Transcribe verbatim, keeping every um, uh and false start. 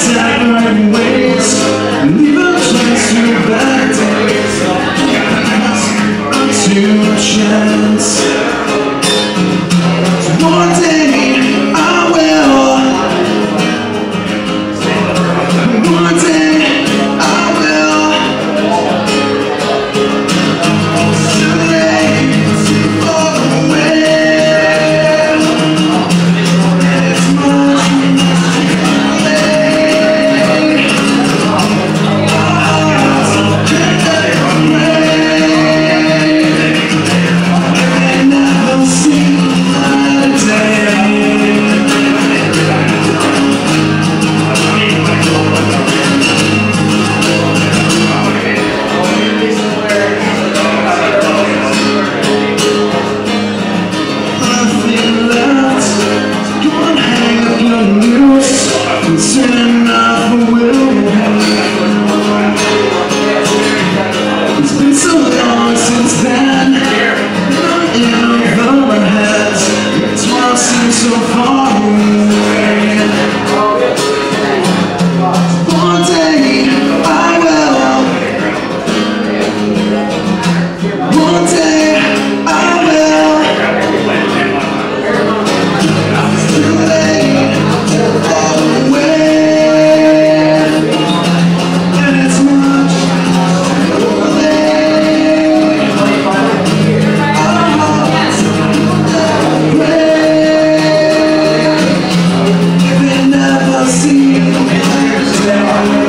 separate ways, leave a place to bad days, unto a chance. One day I will, one day I will. Too late to fall away. It's much too late. Our hearts can't break. They never see the day. Nothing left. Go and hang up your news. Soon enough will be. It's been so long since then. Not in over our heads. Tomorrow seems so far away. One day I will. One day I will. Too late to fall away, and it's much too late. Our hearts break if they never see the day.